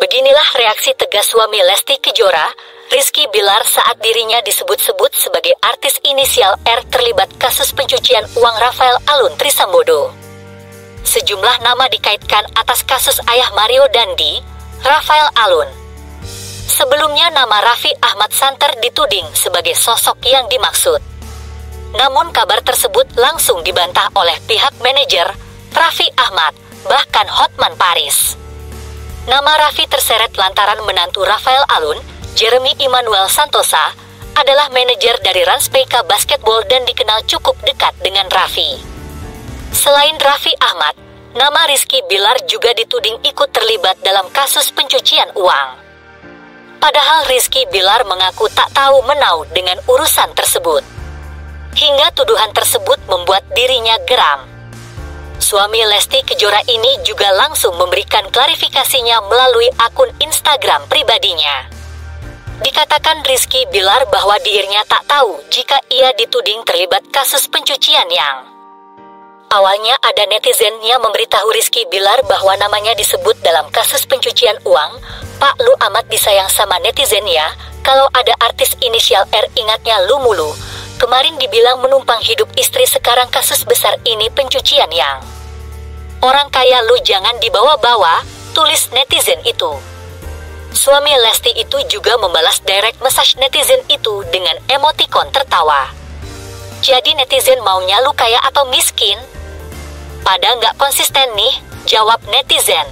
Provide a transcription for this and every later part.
Beginilah reaksi tegas suami Lesti Kejora, Rizky Bilar, saat dirinya disebut-sebut sebagai artis inisial R terlibat kasus pencucian uang Rafael Alun Trisambodo. Sejumlah nama dikaitkan atas kasus ayah Mario Dandi, Rafael Alun. Sebelumnya nama Raffi Ahmad Santer dituding sebagai sosok yang dimaksud. Namun kabar tersebut langsung dibantah oleh pihak manajer Raffi Ahmad, bahkan Hotman Paris. Nama Raffi terseret lantaran menantu Rafael Alun, Jeremy Emmanuel Santosa, adalah manajer dari Rans PK Basketball dan dikenal cukup dekat dengan Raffi. Selain Raffi Ahmad, nama Rizky Bilar juga dituding ikut terlibat dalam kasus pencucian uang. Padahal Rizky Bilar mengaku tak tahu menau dengan urusan tersebut. Hingga tuduhan tersebut membuat dirinya geram. Suami Lesti Kejora ini juga langsung memberikan klarifikasinya melalui akun Instagram pribadinya. Dikatakan Rizky Bilar bahwa dirinya tak tahu jika ia dituding terlibat kasus pencucian yang. Awalnya ada netizen yang memberitahu Rizky Bilar bahwa namanya disebut dalam kasus pencucian uang. Pak, lu amat disayang sama netizen ya, kalau ada artis inisial R ingatnya lu mulu. Kemarin dibilang menumpang hidup istri, sekarang kasus besar ini pencucian yang. Orang kaya lu jangan dibawa-bawa, tulis netizen itu. Suami Lesti itu juga membalas direct message netizen itu dengan emotikon tertawa. Jadi netizen maunya lu kaya atau miskin? Pada nggak konsisten nih, jawab netizen.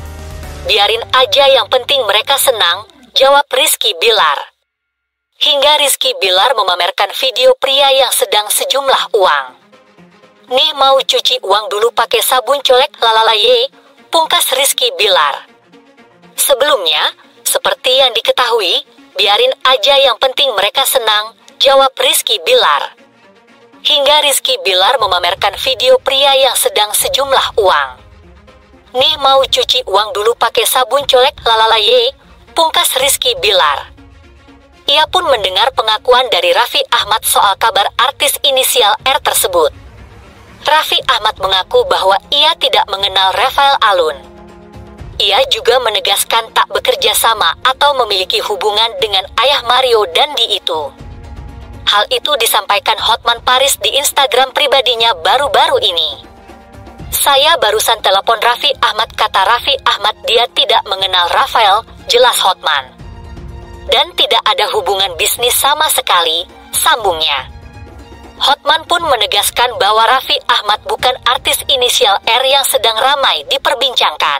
Biarin aja yang penting mereka senang, jawab Rizky Bilar. Hingga Rizky Bilar memamerkan video pria yang sedang sejumlah uang. Nih mau cuci uang dulu pakai sabun colek lalala ye, pungkas Rizky Bilar. Sebelumnya, seperti yang diketahui, biarin aja yang penting mereka senang, jawab Rizky Bilar. Hingga Rizky Bilar memamerkan video pria yang sedang sejumlah uang. Nih mau cuci uang dulu pakai sabun colek lalala ye, pungkas Rizky Bilar. Ia pun mendengar pengakuan dari Raffi Ahmad soal kabar artis inisial R tersebut. Raffi Ahmad mengaku bahwa ia tidak mengenal Rafael Alun. Ia juga menegaskan tak bekerja sama atau memiliki hubungan dengan ayah Mario Dandi itu. Hal itu disampaikan Hotman Paris di Instagram pribadinya baru-baru ini. Saya barusan telepon Raffi Ahmad, kata Raffi Ahmad dia tidak mengenal Rafael, jelas Hotman. Dan tidak ada hubungan bisnis sama sekali, sambungnya. Hotman pun menegaskan bahwa Raffi Ahmad bukan artis inisial R yang sedang ramai diperbincangkan.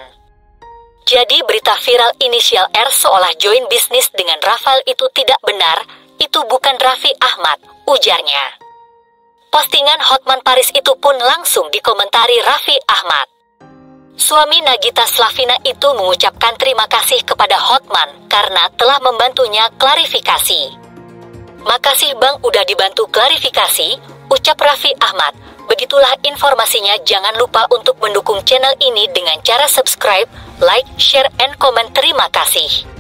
Jadi berita viral inisial R seolah join bisnis dengan Rafael itu tidak benar, itu bukan Raffi Ahmad, ujarnya. Postingan Hotman Paris itu pun langsung dikomentari Raffi Ahmad. Suami Nagita Slavina itu mengucapkan terima kasih kepada Hotman karena telah membantunya klarifikasi. Makasih bang udah dibantu klarifikasi, ucap Raffi Ahmad. Begitulah informasinya, jangan lupa untuk mendukung channel ini dengan cara subscribe, like, share, and comment. Terima kasih.